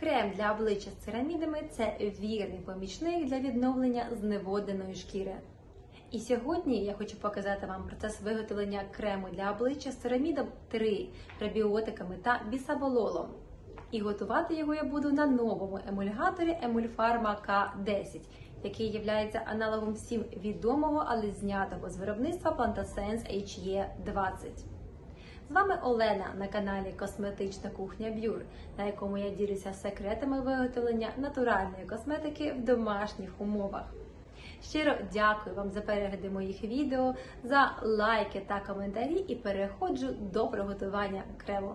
Крем для обличчя з церамідами – це вірний помічник для відновлення зневодненої шкіри. І сьогодні я хочу показати вам процес виготовлення крему для обличчя з церамідом 3, пребіотиками та бісабололом. І готувати його я буду на новому емульгаторі Емульфарма К10, який є аналогом всім відомого, але знятого з виробництва Plantasense HE20. З вами Олена на каналі Косметична кухня Б'юр, на якому я ділюся секретами виготовлення натуральної косметики в домашніх умовах. Щиро дякую вам за перегляди моїх відео, за лайки та коментарі і переходжу до приготування крему.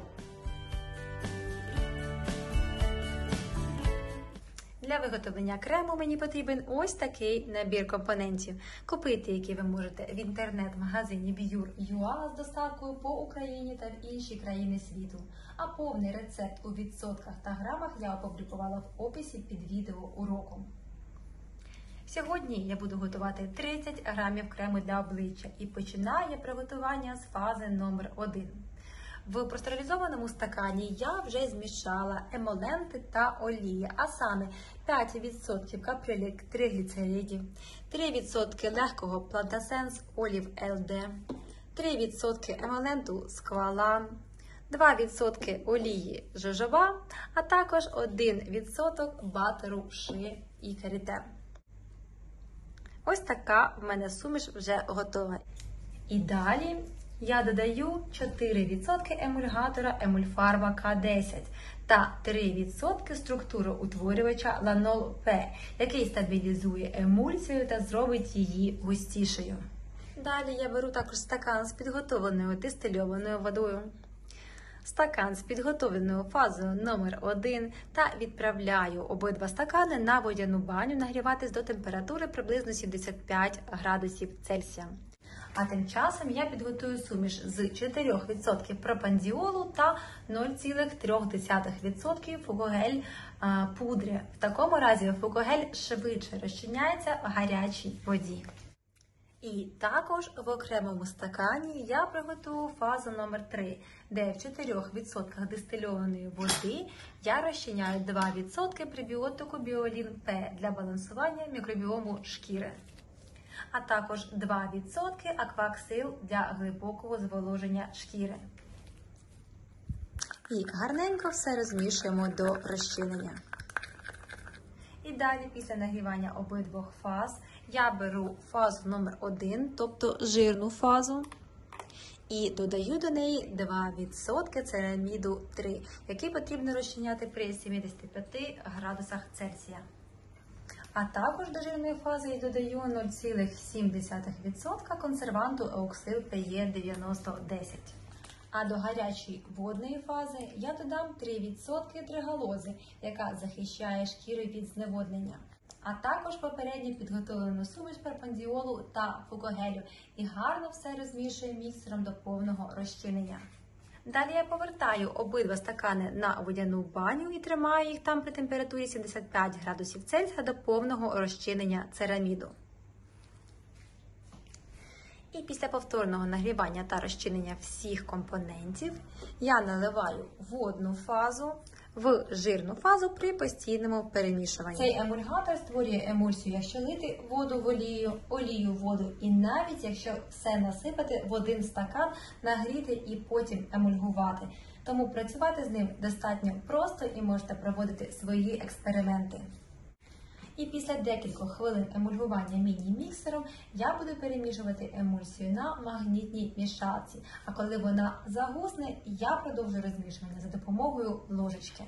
Для виготовлення крему мені потрібен ось такий набір компонентів, купити який ви можете в інтернет-магазині Bure.ua з доставкою по Україні та в інші країни світу. А повний рецепт у відсотках та грамах я опублікувала в описі під відео уроком. Сьогодні я буду готувати 30 грамів крему для обличчя і починаю приготування з фази номер 1. В простерилізованому стакані я вже змішала емоленти та олії, а саме 5% каприлік тригліцеридів, 3% легкого Plantasense Olive LD, 3% емоленту сквалан, 2% олії жожоба, а також 1% батеру ши і карітер. Ось така в мене суміш вже готова. І далі я додаю 4% емульгатора Емульфарма К10 та 3% структуроутворювача Ланол П, який стабілізує емульсію та зробить її густішою. Далі я беру також стакан з підготовленою дистильованою водою, стакан з підготовленою фазою номер 1 та відправляю обидва стакани на водяну баню нагріватись до температури приблизно 75 градусів Цельсія. А тим часом я підготую суміш з 4% пропандіолу та 0,3% фугогель пудри. В такому разі фугогель швидше розчиняється в гарячій воді. І також в окремому стакані я приготую фазу номер 3, де в 4% дистильованої води я розчиняю 2% пребіотику Біолін П для балансування мікробіому шкіри, а також 2% акваксил для глибокого зволоження шкіри. І гарненько все розмішуємо до розчинення. І далі, після нагрівання обидвох фаз, я беру фазу номер 1, тобто жирну фазу, і додаю до неї 2% цераміду 3, який потрібно розчиняти при 75 градусах Цельсія. А також до жирної фази я додаю 0,7% консерванту Eoxyl PE9010. А до гарячої водної фази я додам 3% тригалози, яка захищає шкіру від зневоднення. А також попередньо підготовлену суміш пропандіолу та фугогелю і гарно все розмішую міксером до повного розчинення. Далі я повертаю обидва стакани на водяну баню і тримаю їх там при температурі 75 градусів Цельсія до повного розчинення цераміду. І після повторного нагрівання та розчинення всіх компонентів я наливаю водну фазу в жирну фазу при постійному перемішуванні. Цей емульгатор створює емульсію, якщо лити воду в олію, олію в воду, і навіть якщо все насипати в один стакан, нагріти і потім емульгувати. Тому працювати з ним достатньо просто і можете проводити свої експерименти. І після декількох хвилин емульгування міні-міксером я буду перемішувати емульсію на магнітній мішалці. А коли вона загусне, я продовжу розмішування за допомогою ложечки.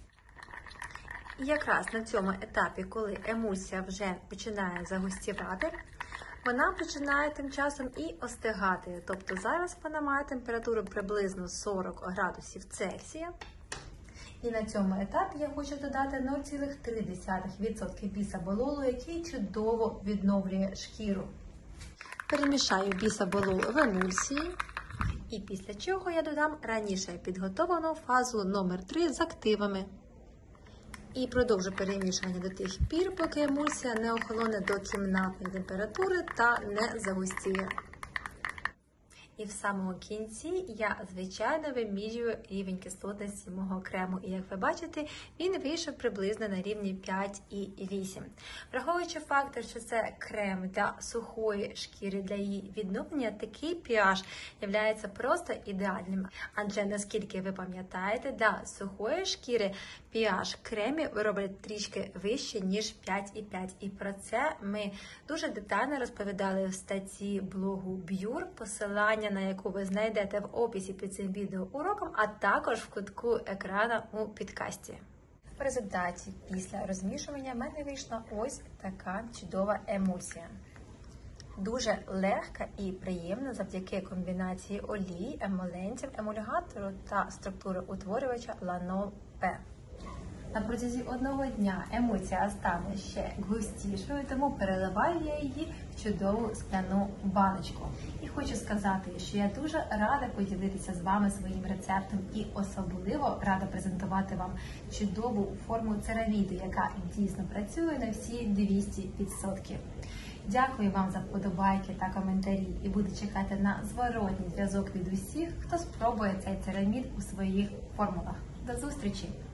І якраз на цьому етапі, коли емульсія вже починає загустівати, вона починає тим часом і остигати. Тобто зараз вона має температуру приблизно 40 градусів Цельсія. І на цьому етапі я хочу додати 0,3% бісабололу, який чудово відновлює шкіру. Перемішаю бісаболол в емульсії. І після чого я додам раніше підготовлену фазу номер 3 з активами. І продовжу перемішування до тих пір, поки емульсія не охолоне до кімнатної температури та не загустіє. І в самому кінці я, звичайно, вимірюю рівень кислотності мого крему. І як ви бачите, він вийшов приблизно на рівні 5,8. Враховуючи фактор, що це крем для сухої шкіри, для її відновлення, такий pH є просто ідеальним. Адже, наскільки ви пам'ятаєте, для сухої шкіри pH кремів роблять трішки вище, ніж 5,5. І про це ми дуже детально розповідали в статті блогу Bure, посилання на яку ви знайдете в описі під цим відеоуроком, а також в кутку екрану у підкасті. В результаті, після розмішування, в мене вийшла ось така чудова емульсія. Дуже легка і приємна завдяки комбінації олії, емолентів, емульгатору та структури утворювача Ланол П. На протязі одного дня емульсія стане ще густішою, тому переливаю я її в чудову скляну баночку. І хочу сказати, що я дуже рада поділитися з вами своїм рецептом і особливо рада презентувати вам чудову форму цераміду, яка дійсно працює на всі 200%. Дякую вам за вподобайки та коментарі і буду чекати на зворотній зв'язок від усіх, хто спробує цей церамід у своїх формулах. До зустрічі!